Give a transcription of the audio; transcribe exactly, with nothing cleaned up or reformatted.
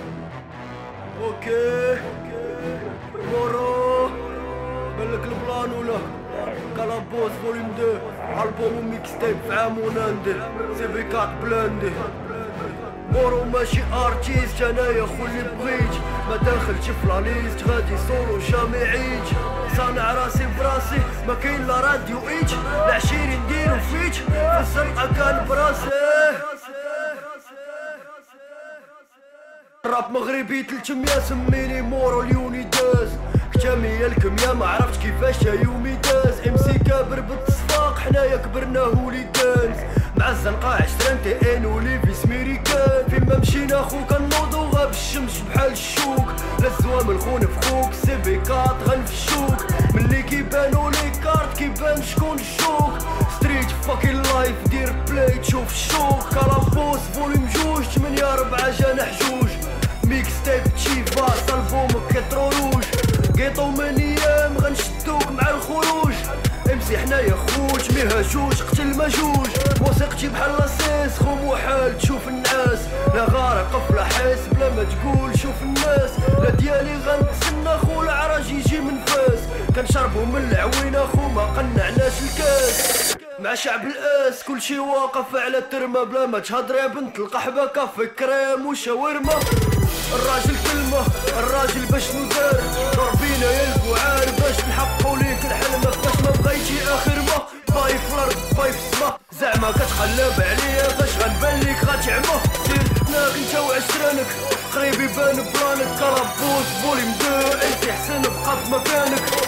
اوكي مورو بالك البلان ولا كالابوس فوليوم دو البوم ميكس تايب في عام وناندي سي في كات بلاندي مورو ماشي ارتيست انايا خو اللي بغيت ما داخلش في لا ليست غادي سولو جامي عيج صانع راسي براسي ما كاين لا راديو ايج لا عشيري نديرو فيج في الزنقه كان براسي راب مغربي تلتمية سميني مورو اليونيداز كتامية الكمية ما عرفتش كيفاش يومي داز ام سي كابر بالتصفاق حنايا كبرنا هوليدانز مع الزنقة عشرين تي ان وليفي سميريكان فين ما مشينا خو كنوضو غاب الشمس بحال الشوك لا الزوام الخون فخوك سي في كات غنفشوك ملي كيبانو لي كارت كيبان شكون الشوك ستريت فاكين لايف دير بلاي تشوف الشوك كالابوس فوليوم جوج تمنية ربعة جناح جوج ميكس تايب تشيفاس البوم كترو روج قيطو من ايام غنشدوك مع الخروج امسي حنايا خوت ميهاجوش قتل ماجوج موسيقتي بحال لاسيس خو محال تشوف النعاس لا غارق فلا حس بلا ما تقول شوف الناس لا ديالي غنتسنى خو العراج يجي من فاس كنشربو من العوينه خو ما قنعناش الكاس مع شعب الاس كلشي واقف على الترمه بلا ما تهضر يا بنت القحبه كافي كريم وشاورما الراجل كلمه الراجل باش ندار دور بينا يا البوعار باش نحققو ليك الحلمه باش ما بغيتي اخر ما باي في الارض باي في السما زعما كتقلب عليا باش غنبان ليك غتعمى سير تناغ انت وعشرانك قريب يبان بلانك كالابوس فوليوم دو انت حسن بقى في مكانك